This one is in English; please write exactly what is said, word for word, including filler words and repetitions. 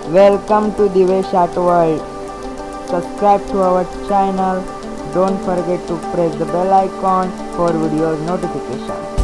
Welcome to Divesh World. Subscribe to our channel. Don't forget to press the bell icon for videos notifications.